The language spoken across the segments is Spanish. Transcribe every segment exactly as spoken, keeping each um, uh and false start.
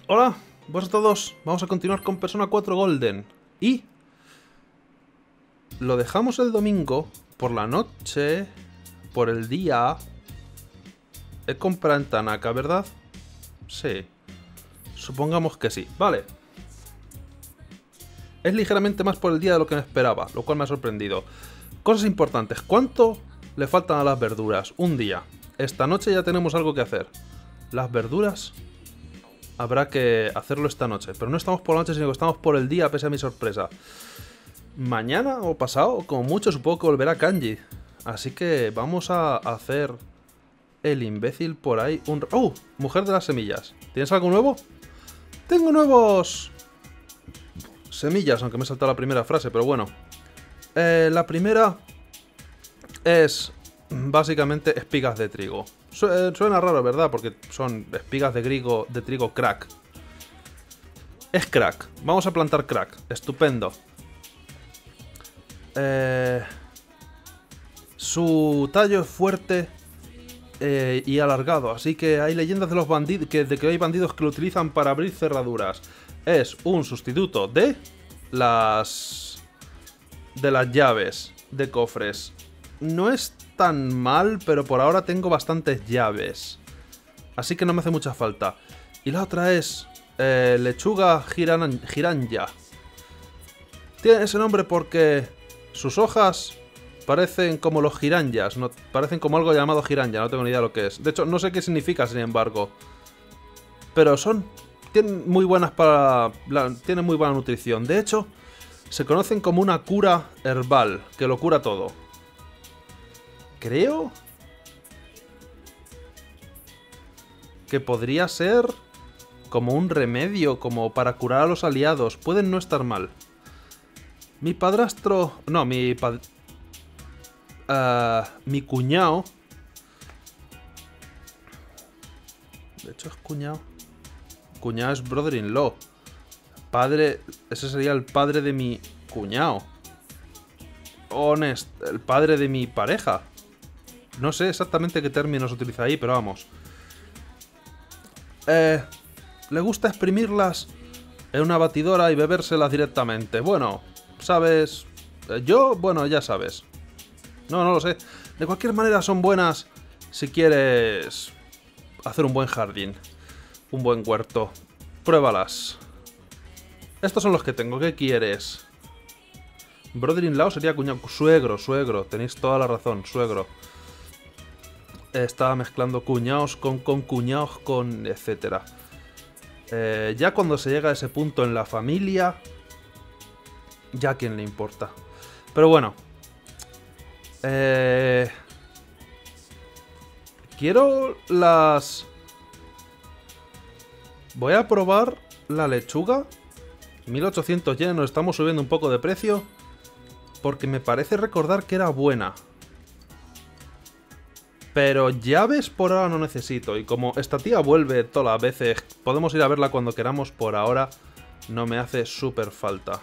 Hola, buenas a todos. Vamos a continuar con Persona cuatro Golden. Y lo dejamos el domingo por la noche, por el día. He comprado en Tanaka, ¿verdad? Sí. Supongamos que sí. Vale. Es ligeramente más por el día de lo que me esperaba, lo cual me ha sorprendido. Cosas importantes. ¿Cuánto le faltan a las verduras? Un día. Esta noche ya tenemos algo que hacer. Las verduras habrá que hacerlo esta noche. Pero no estamos por la noche, sino que estamos por el día, pese a mi sorpresa. Mañana o pasado, como mucho, supongo que volverá Kanji. Así que vamos a hacer el imbécil por ahí. Un... ¡Oh! Mujer de las semillas. ¿Tienes algo nuevo? Tengo nuevos... semillas, aunque me he saltado la primera frase, pero bueno. Eh, la primera es básicamente espigas de trigo. Suena raro, ¿verdad? Porque son espigas de trigo, de trigo crack. Es crack. Vamos a plantar crack. Estupendo. Eh, su tallo es fuerte eh, y alargado, así que hay leyendas de los bandidos que, de que hay bandidos que lo utilizan para abrir cerraduras. Es un sustituto de las de las llaves de cofres. No es tan mal, pero por ahora tengo bastantes llaves, así que no me hace mucha falta. Y la otra es eh, lechuga giran giranya. Tiene ese nombre porque sus hojas parecen como los giranyas, no, parecen como algo llamado giranya, no tengo ni idea de lo que es. De hecho, no sé qué significa, sin embargo. Pero son... tienen muy buenas para... La, tienen muy buena nutrición. De hecho, se conocen como una cura herbal, que lo cura todo. Creo que podría ser como un remedio, como para curar a los aliados. Pueden no estar mal. Mi padrastro... No, mi pad... Uh, mi cuñado... De hecho es cuñado. Cuñado es brother-in-law. Padre... Ese sería el padre de mi cuñado. Honest... El padre de mi pareja. No sé exactamente qué términos utiliza ahí, pero vamos. Eh... Le gusta exprimirlas en una batidora y bebérselas directamente. Bueno, sabes... Yo, bueno, ya sabes. No, no lo sé. De cualquier manera son buenas si quieres hacer un buen jardín. Un buen huerto. Pruébalas. Estos son los que tengo. ¿Qué quieres? Brother-in-law sería cuñado. Suegro, suegro. Tenéis toda la razón, suegro. Estaba mezclando cuñados con, con cuñados con etcétera. Eh, ya cuando se llega a ese punto en la familia, ya a quién le importa. Pero bueno. Eh, quiero las... Voy a probar la lechuga. mil ochocientos yenes, nos estamos subiendo un poco de precio. Porque me parece recordar que era buena. Pero llaves por ahora no necesito. Y como esta tía vuelve todas las veces, podemos ir a verla cuando queramos. Por ahora no me hace súper falta.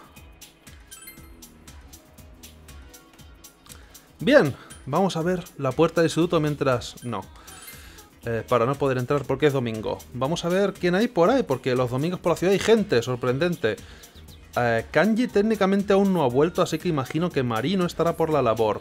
Bien, vamos a ver la puerta del instituto mientras... No. Eh, para no poder entrar porque es domingo. Vamos a ver quién hay por ahí, porque los domingos por la ciudad hay gente, sorprendente. Eh, Kanji técnicamente aún no ha vuelto, así que imagino que Mari no estará por la labor.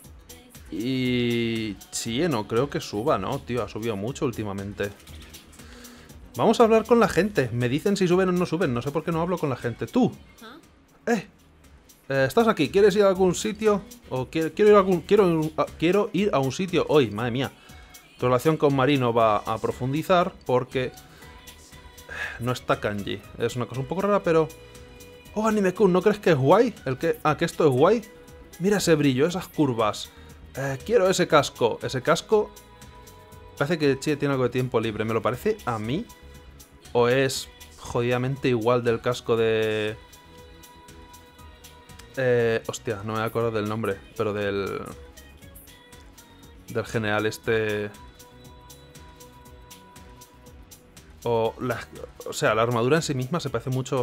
Y... Chie, no creo que suba, ¿no? Tío, ha subido mucho últimamente. Vamos a hablar con la gente. Me dicen si suben o no suben. No sé por qué no hablo con la gente. ¡Tú! ¡Eh! eh ¿Estás aquí? ¿Quieres ir a algún sitio? ¿O quiero, quiero, ir a algún, quiero, a, quiero ir a un sitio hoy? Madre mía. Tu relación con Marino va a profundizar porque... No está Kanji. Es una cosa un poco rara, pero... Oh, Anime-kun, ¿no crees que es guay? ¿El que... Ah, que esto es guay. Mira ese brillo, esas curvas. Eh, quiero ese casco. Ese casco... Parece que Chie tiene algo de tiempo libre. ¿Me lo parece a mí? ¿O es jodidamente igual del casco de... Eh... Hostia, no me acuerdo del nombre. Pero del... Del general este... O, la... o sea, la armadura en sí misma se parece mucho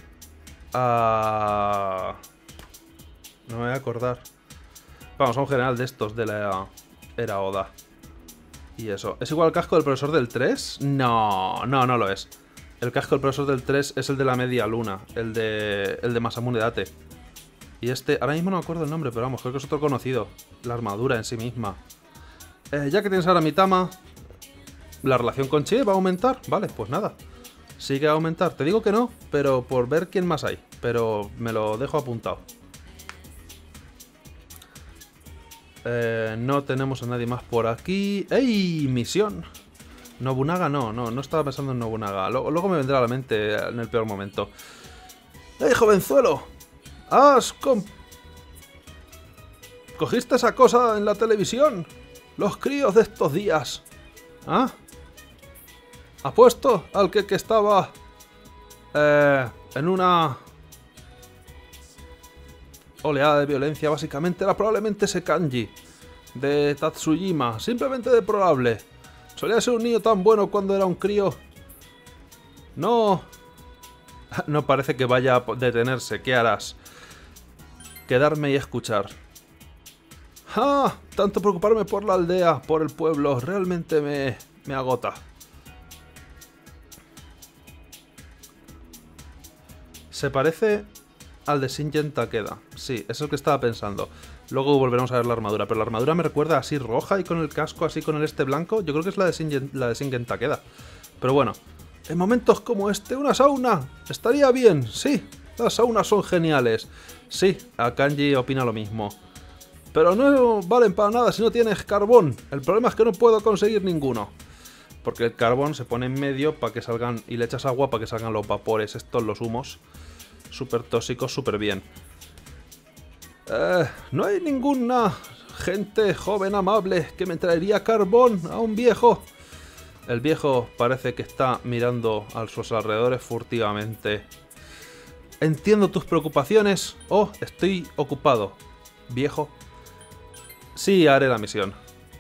a... No me voy a acordar. Vamos, a un general de estos de la era Oda. Y eso. ¿Es igual al casco del profesor del tres? No, no, no lo es. El casco del profesor del tres es el de la media luna, el de, el de Masamune Date. Y este, ahora mismo no me acuerdo el nombre, pero vamos, creo que es otro conocido. La armadura en sí misma. Eh, ya que tienes ahora Mitama, ¿la relación con Chie va a aumentar? Vale, pues nada. Sí que va a aumentar. Te digo que no, pero por ver quién más hay. Pero me lo dejo apuntado. Eh, no tenemos a nadie más por aquí. ¡Ey! Misión. Nobunaga no, no, no estaba pensando en Nobunaga. Luego, luego me vendrá a la mente en el peor momento. ¡Ey, jovenzuelo! ¿Has com... ¿Cogiste esa cosa en la televisión? Los críos de estos días. ¿Ah? Apuesto al que, que estaba... Eh, en una... oleada de violencia, básicamente era probablemente ese kanji de Tatsujima, simplemente deplorable. Solía ser un niño tan bueno cuando era un crío. No... No parece que vaya a detenerse. ¿Qué harás? Quedarme y escuchar. ¡Ah! Tanto preocuparme por la aldea, por el pueblo, realmente me, me agota. Se parece al de Shingen Takeda. Sí, es el que estaba pensando. Luego volveremos a ver la armadura, pero la armadura me recuerda así roja y con el casco así con el este blanco. Yo creo que es la de Shingen, la de Shingen Takeda. Pero bueno, en momentos como este, una sauna estaría bien, sí. Las saunas son geniales. Sí, Akanji opina lo mismo. Pero no valen para nada si no tienes carbón. El problema es que no puedo conseguir ninguno. Porque el carbón se pone en medio para que salgan... Y le echas agua para que salgan los vapores, estos, los humos. Súper tóxicos, súper bien. Eh, no hay ninguna gente joven amable que me traería carbón a un viejo. El viejo parece que está mirando a sus alrededores furtivamente. Entiendo tus preocupaciones. Oh, estoy ocupado. Viejo. Sí, haré la misión.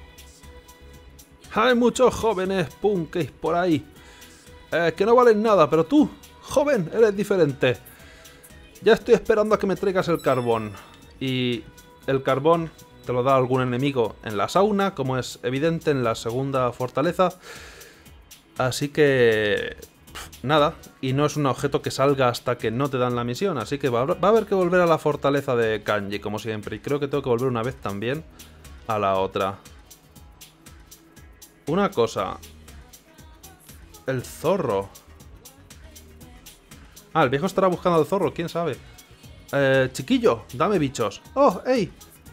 Hay muchos jóvenes punkis por ahí. Eh, que no valen nada, pero tú, joven, eres diferente. Ya estoy esperando a que me traigas el carbón. Y el carbón te lo da algún enemigo en la sauna, como es evidente en la segunda fortaleza. Así que... nada, y no es un objeto que salga hasta que no te dan la misión, así que va a haber que volver a la fortaleza de Kanji, como siempre, y creo que tengo que volver una vez también a la otra. Una cosa... El zorro... Ah, el viejo estará buscando al zorro, quién sabe. Eh, chiquillo, dame bichos. Oh, hey.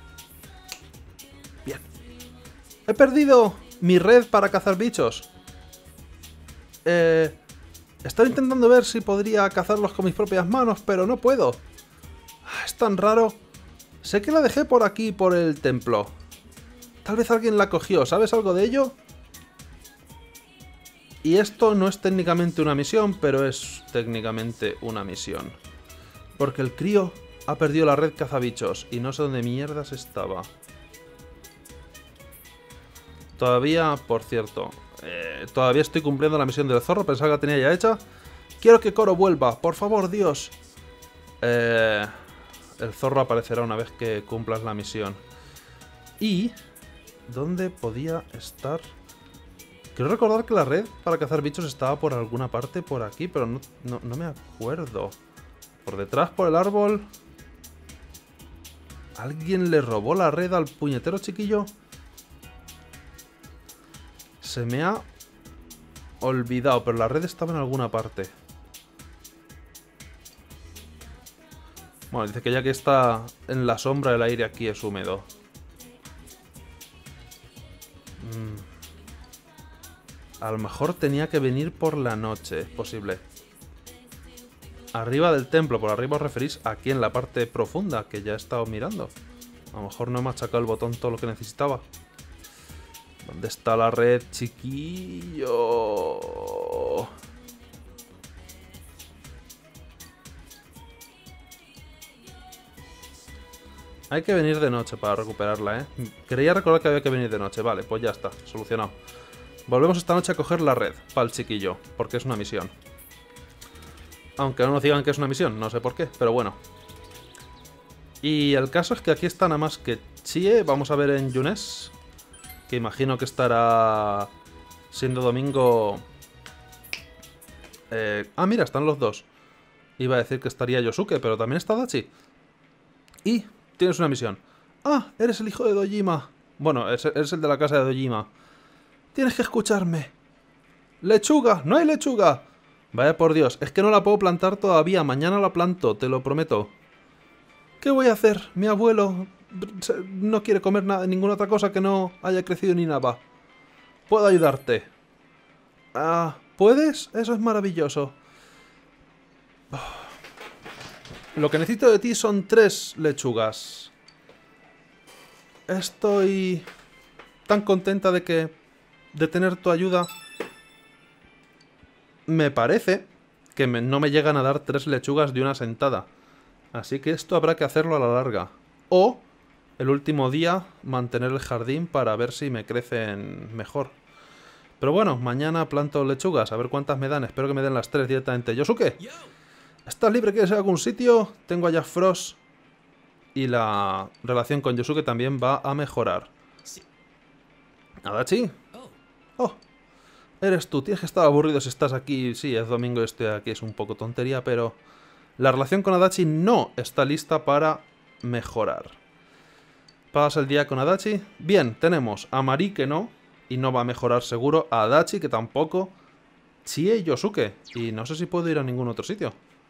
Bien. He perdido mi red para cazar bichos. Eh... Estaba intentando ver si podría cazarlos con mis propias manos, pero no puedo. Es tan raro. Sé que la dejé por aquí, por el templo. Tal vez alguien la cogió, ¿sabes algo de ello? Y esto no es técnicamente una misión, pero es técnicamente una misión. Porque el crío ha perdido la red cazabichos y no sé dónde mierdas estaba. Todavía, por cierto... Eh, todavía estoy cumpliendo la misión del zorro. Pensaba que la tenía ya hecha. Quiero que Koro vuelva, por favor, Dios. eh, El zorro aparecerá una vez que cumplas la misión. Y... ¿dónde podía estar? Quiero recordar que la red para cazar bichos estaba por alguna parte por aquí, pero no, no, no me acuerdo. Por detrás, por el árbol. ¿Alguien le robó la red al puñetero chiquillo? Se me ha olvidado, pero la red estaba en alguna parte. Bueno, dice que ya que está en la sombra, el aire aquí es húmedo. Mm. A lo mejor tenía que venir por la noche, es posible. Arriba del templo, por arriba os referís aquí en la parte profunda, que ya he estado mirando. A lo mejor no he machacado el botón todo lo que necesitaba. ¿Dónde está la red, chiquillo? Hay que venir de noche para recuperarla, ¿eh? Creía recordar que había que venir de noche. Vale, pues ya está, solucionado. Volvemos esta noche a coger la red para el chiquillo, porque es una misión. Aunque no nos digan que es una misión, no sé por qué, pero bueno. Y el caso es que aquí está nada más que Chie. Vamos a ver en Yunes, que imagino que estará siendo domingo Eh, ah, mira, están los dos. Iba a decir que estaría Yosuke, pero también está Adachi. Y tienes una misión. Ah, eres el hijo de Dojima. Bueno, eres el de la casa de Dojima. Tienes que escucharme. ¡Lechuga! ¡No hay lechuga! Vaya por Dios, es que no la puedo plantar todavía. Mañana la planto, te lo prometo. ¿Qué voy a hacer? Mi abuelo no quiere comer nada, ninguna otra cosa que no haya crecido ni nada. Puedo ayudarte. Ah, ¿puedes? Eso es maravilloso. Lo que necesito de ti son tres lechugas. Estoy tan contenta de que... de tener tu ayuda. Me parece que me, no me llegan a dar tres lechugas de una sentada. Así que esto habrá que hacerlo a la larga. O, el último día, mantener el jardín para ver si me crecen mejor. Pero bueno, mañana planto lechugas, a ver cuántas me dan. Espero que me den las tres directamente. ¿Yosuke? ¿Estás libre? ¿Quieres ir a algún sitio? Tengo allá Frost. Y la relación con Yosuke también va a mejorar. ¿Adachi? Oh, eres tú. Tienes que estar aburrido si estás aquí. Sí, es domingo y estoy aquí. Es un poco tontería, pero... la relación con Adachi no está lista para mejorar. ¿Pasas el día con Adachi? Bien, tenemos a Mari que no, y no va a mejorar seguro. A Adachi que tampoco. Chie y Yosuke. Y no sé si puedo ir a ningún otro sitio.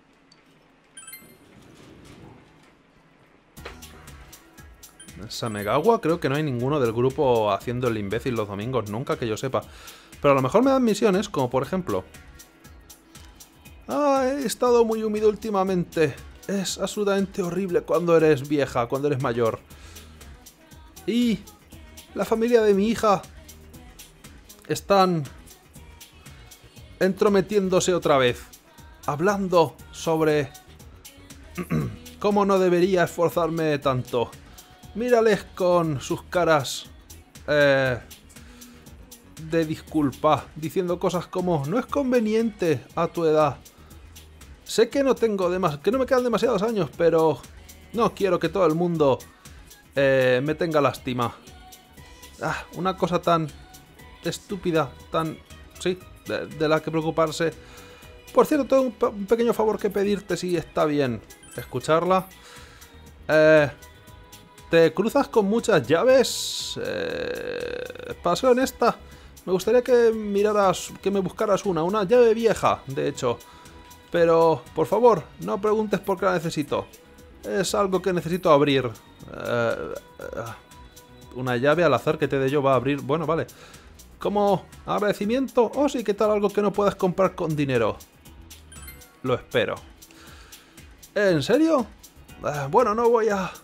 Samegawa, creo que no hay ninguno del grupo haciendo el imbécil los domingos, nunca que yo sepa. Pero a lo mejor me dan misiones, como por ejemplo... ah, he estado muy húmedo últimamente. Es absolutamente horrible cuando eres vieja, cuando eres mayor. Y la familia de mi hija están entrometiéndose otra vez, hablando sobre cómo no debería esforzarme tanto. Mírales con sus caras eh, de disculpa, diciendo cosas como no es conveniente a tu edad. Sé que no tengo demas que no me quedan demasiados años, pero no quiero que todo el mundo eh, me tenga lástima. Ah, una cosa tan estúpida, tan... sí, de, de la que preocuparse. Por cierto, tengo un, pe un pequeño favor que pedirte si está bien escucharla. Eh... ¿Te cruzas con muchas llaves? Eh, para ser honesta, me gustaría que miraras, que me buscaras una, una llave vieja, de hecho. Pero, por favor, no preguntes por qué la necesito. Es algo que necesito abrir. Eh, eh, una llave al azar que te dé yo va a abrir. Bueno, vale. Como agradecimiento, o sí, ¿qué tal algo que no puedas comprar con dinero? Lo espero. ¿En serio? Eh, bueno, no voy a...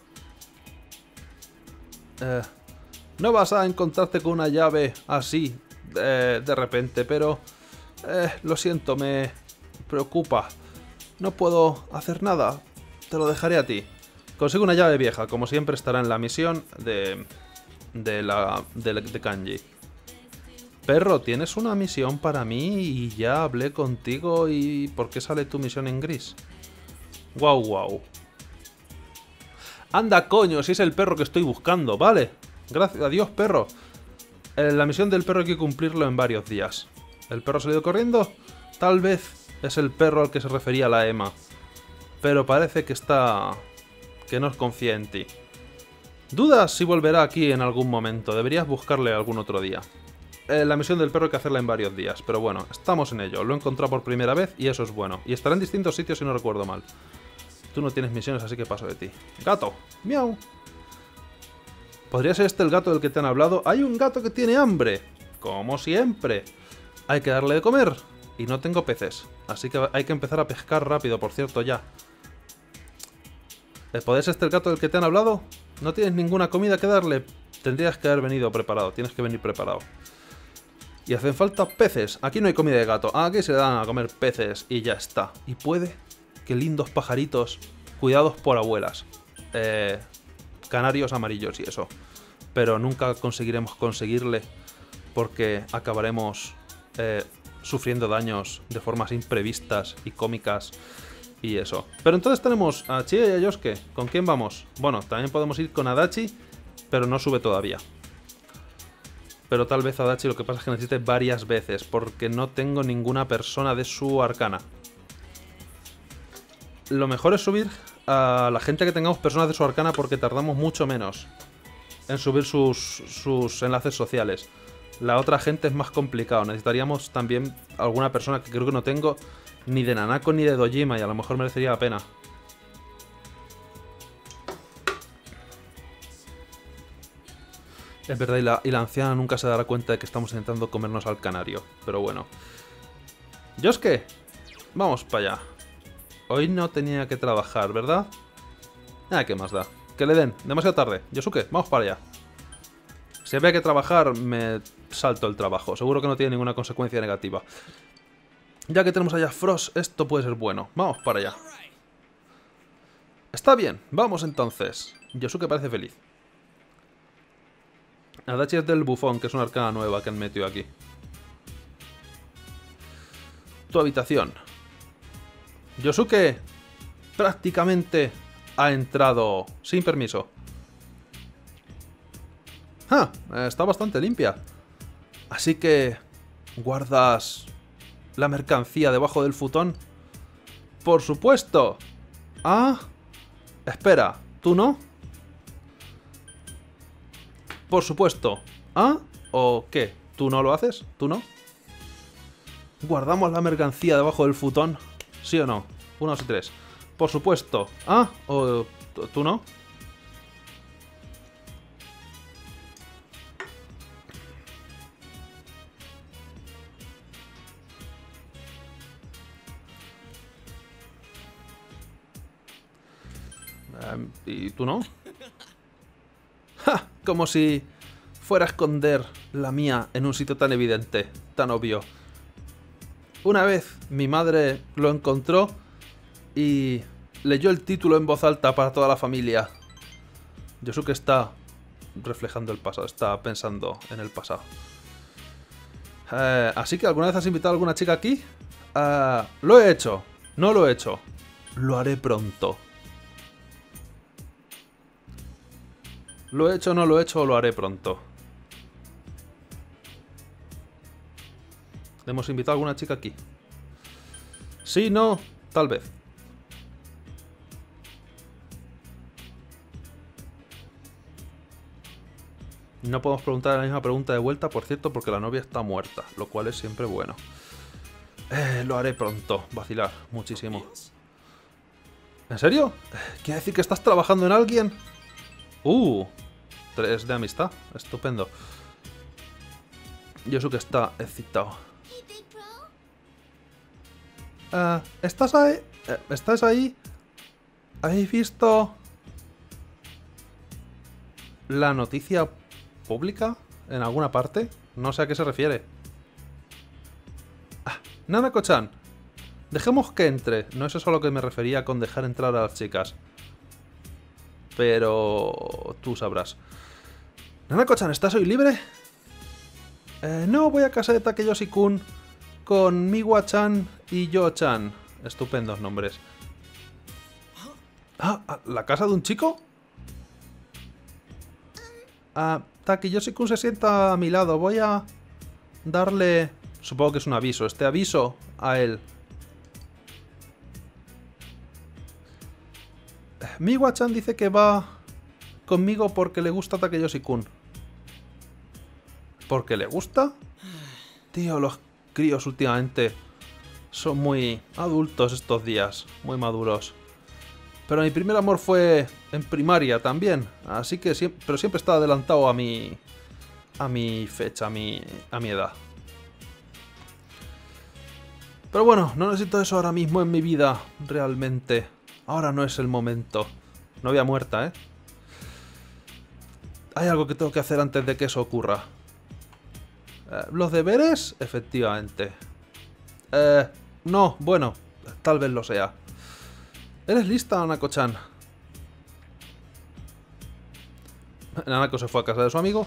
Eh, no vas a encontrarte con una llave así eh, de repente, pero eh, lo siento, me preocupa. No puedo hacer nada, te lo dejaré a ti. Consigo una llave vieja, como siempre estará en la misión de, de, la, de, de Kanji. Perro, ¿tienes una misión para mí? Y ya hablé contigo y... ¿por qué sale tu misión en gris? Guau, guau. Anda, coño, si es el perro que estoy buscando, vale. Gracias, adiós, perro. Eh, la misión del perro hay que cumplirlo en varios días. ¿El perro ha salido corriendo? Tal vez es el perro al que se refería la Emma. Pero parece que está... que no confía en ti. Dudas si volverá aquí en algún momento. Deberías buscarle algún otro día. Eh, la misión del perro hay que hacerla en varios días. Pero bueno, estamos en ello. Lo he encontrado por primera vez y eso es bueno. Y estará en distintos sitios si no recuerdo mal. Tú no tienes misiones, así que paso de ti. ¡Gato! ¡Miau! ¿Podría ser este el gato del que te han hablado? ¡Hay un gato que tiene hambre! ¡Como siempre! Hay que darle de comer. Y no tengo peces. Así que hay que empezar a pescar rápido, por cierto, ya. ¿Podría ser este el gato del que te han hablado? ¿No tienes ninguna comida que darle? Tendrías que haber venido preparado. Tienes que venir preparado. Y hacen falta peces. Aquí no hay comida de gato. Aquí se le dan a comer peces y ya está. Y puede... qué lindos pajaritos, cuidados por abuelas. Eh, canarios amarillos y eso. Pero nunca conseguiremos conseguirle porque acabaremos eh, sufriendo daños de formas imprevistas y cómicas y eso. Pero entonces tenemos a Chie y a Yosuke. ¿Con quién vamos? Bueno, también podemos ir con Adachi, pero no sube todavía. Pero tal vez Adachi lo que pasa es que necesite varias veces, porque no tengo ninguna persona de su arcana. Lo mejor es subir a la gente que tengamos personas de su arcana, porque tardamos mucho menos en subir sus, sus enlaces sociales. La otra gente es más complicado. Necesitaríamos también alguna persona que creo que no tengo ni de Nanako ni de Dojima, y a lo mejor merecería la pena. Es verdad, y la, y la anciana nunca se dará cuenta de que estamos intentando comernos al canario. Pero bueno. Yosuke, vamos para allá. Hoy no tenía que trabajar, ¿verdad? Ah, ¿qué más da? Que le den, demasiado tarde. Yosuke, vamos para allá. Si había que trabajar, me salto el trabajo. Seguro que no tiene ninguna consecuencia negativa. Ya que tenemos allá a Frost, esto puede ser bueno. Vamos para allá. Está bien, vamos entonces. Yosuke parece feliz. Adachi es del bufón, que es una arcana nueva que han metido aquí. Tu habitación. Yosuke prácticamente ha entrado sin permiso. Ah, está bastante limpia. Así que... ¿guardas la mercancía debajo del futón? ¡Por supuesto! Ah... Espera, ¿tú no? Por supuesto. ¿Ah? ¿O qué? ¿Tú no lo haces? ¿Tú no? ¿Guardamos la mercancía debajo del futón? ¿Sí o no? Uno, dos y tres. Por supuesto. ¿Ah? ¿O tú no? Um, ¿Y tú no? ¡Ja! Como si fuera a esconder la mía en un sitio tan evidente, tan obvio. Una vez mi madre lo encontró y leyó el título en voz alta para toda la familia. Yosuke está reflejando el pasado, está pensando en el pasado. Eh, Así que, ¿alguna vez has invitado a alguna chica aquí? Uh, lo he hecho, no lo he hecho. Lo haré pronto. Lo he hecho, no lo he hecho, o lo haré pronto. ¿Hemos invitado a alguna chica aquí? Sí, no, tal vez. No podemos preguntar la misma pregunta de vuelta, por cierto, porque la novia está muerta, lo cual es siempre bueno. Eh, lo haré pronto, vacilar, muchísimo. ¿En serio? ¿Quiere decir que estás trabajando en alguien? Uh, tres de amistad, estupendo. Yosuke está excitado. Uh, ¿Estás ahí? ¿Estás ahí? ¿Habéis visto la noticia pública en alguna parte? No sé a qué se refiere. Ah, Nanako-chan, dejemos que entre. No es eso a lo que me refería con dejar entrar a las chicas. Pero tú sabrás. Nanako-chan, ¿estás hoy libre? Eh, no, voy a casa de Takeyoshi-kun con Miwa-chan y Yo-chan. Estupendos nombres. Ah, ¿la casa de un chico? Ah, Takeyoshi-kun se sienta a mi lado. Voy a darle... Supongo que es un aviso. Este aviso a él. Miwa-chan dice que va conmigo porque le gusta Takeyoshi-kun. ¿Porque le gusta? Tío, los críos últimamente son muy adultos estos días. Muy maduros. Pero mi primer amor fue en primaria también. Así que siempre, pero siempre está adelantado a mi... A mi fecha, a mi, a mi edad. Pero bueno, no necesito eso ahora mismo en mi vida. Realmente. Ahora no es el momento. Novia muerta, ¿eh? Hay algo que tengo que hacer antes de que eso ocurra. Eh, ¿Los deberes? Efectivamente. Eh, no, bueno, tal vez lo sea. ¿Eres lista, Nanako-chan? Nanako se fue a casa de su amigo.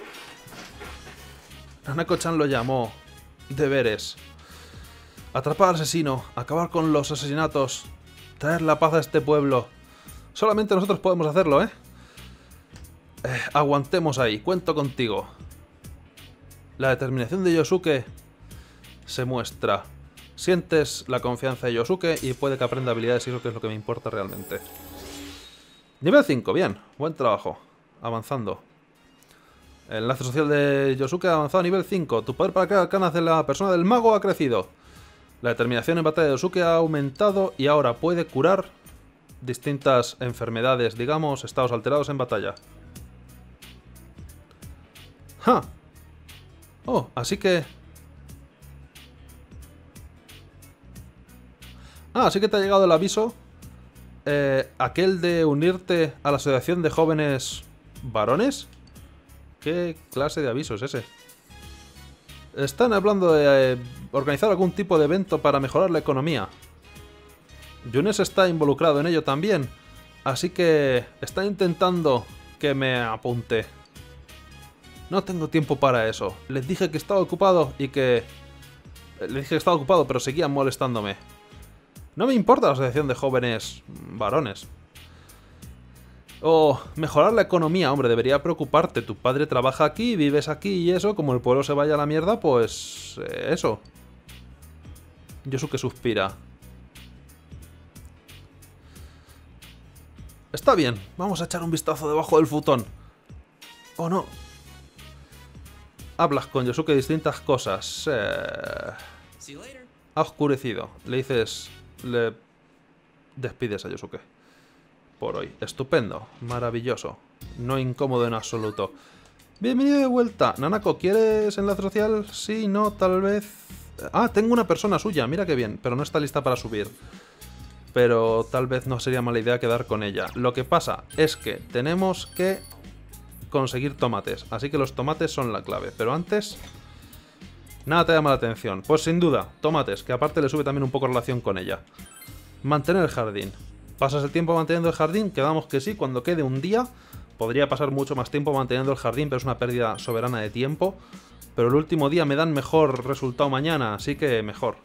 Nanako-chan lo llamó deberes. Atrapar al asesino, acabar con los asesinatos, traer la paz a este pueblo. Solamente nosotros podemos hacerlo, ¿eh? eh aguantemos ahí, cuento contigo. La determinación de Yosuke se muestra. Sientes la confianza de Yosuke y puede que aprenda habilidades y eso que es lo que me importa realmente. Nivel cinco, bien. Buen trabajo. Avanzando. El enlace social de Yosuke ha avanzado a nivel cinco. Tu poder para crear arcanas de la persona del mago ha crecido. La determinación en batalla de Yosuke ha aumentado y ahora puede curar distintas enfermedades, digamos, estados alterados en batalla. ¡Ja! Oh, así que... Ah, así que te ha llegado el aviso. Eh, aquel de unirte a la asociación de jóvenes varones. ¿Qué clase de aviso es ese? Están hablando de eh, organizar algún tipo de evento para mejorar la economía. Yunes está involucrado en ello también. Así que está intentando que me apunte. No tengo tiempo para eso. Les dije que estaba ocupado y que... Les dije que estaba ocupado, pero seguían molestándome. No me importa la asociación de jóvenes varones. O mejorar la economía, hombre, debería preocuparte. Tu padre trabaja aquí, vives aquí y eso, como el pueblo se vaya a la mierda, pues... Eh, eso. Yosuke suspira. Está bien, vamos a echar un vistazo debajo del futón. Oh, no. Hablas con Yosuke distintas cosas. Eh... Ha oscurecido. Le dices... Le despides a Yosuke. Por hoy. Estupendo. Maravilloso. No incómodo en absoluto. Bienvenido de vuelta. Nanako, ¿quieres enlace social? Sí, no, tal vez... Ah, tengo una persona suya. Mira qué bien. Pero no está lista para subir. Pero tal vez no sería mala idea quedar con ella. Lo que pasa es que tenemos que conseguir tomates. Así que los tomates son la clave. Pero antes... Nada te llama la atención. Pues sin duda, tomates, que aparte le sube también un poco relación con ella. Mantener el jardín. ¿Pasas el tiempo manteniendo el jardín? Quedamos que sí, cuando quede un día. Podría pasar mucho más tiempo manteniendo el jardín, pero es una pérdida soberana de tiempo. Pero el último día me dan mejor resultado mañana, así que mejor.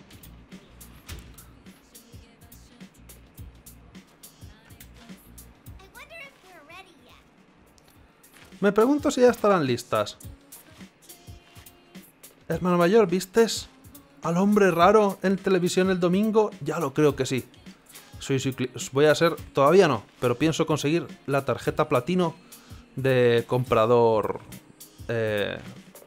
Me pregunto si ya estarán listas. Hermano mayor, ¿vistes al hombre raro en televisión el domingo? Ya lo creo que sí. Soy Voy a ser... Todavía no, pero pienso conseguir la tarjeta platino de comprador... Eh,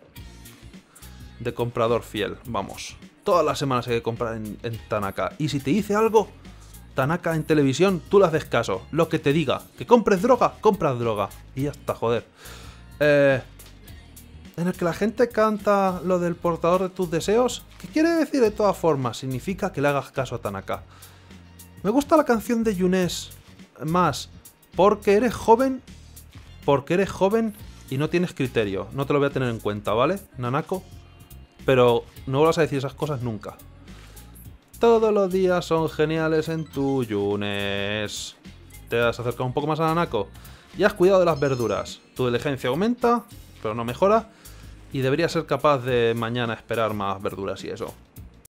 de comprador fiel, vamos. Todas las semanas hay que comprar en, en Tanaka. Y si te dice algo, Tanaka en televisión, tú le haces caso. Lo que te diga. Que compres droga, compras droga. Y ya está, joder. Eh... En el que la gente canta lo del portador de tus deseos. ¿Qué quiere decir de todas formas? Significa que le hagas caso a Tanaka. Me gusta la canción de Yunes más porque eres joven, porque eres joven y no tienes criterio. No te lo voy a tener en cuenta, ¿vale, Nanako? Pero no vuelvas a decir esas cosas nunca. Todos los días son geniales en tu Yunes. ¿Te has acercado un poco más a Nanako? Y has cuidado de las verduras. Tu diligencia aumenta, pero no mejora. Y deberías ser capaz de mañana esperar más verduras y eso.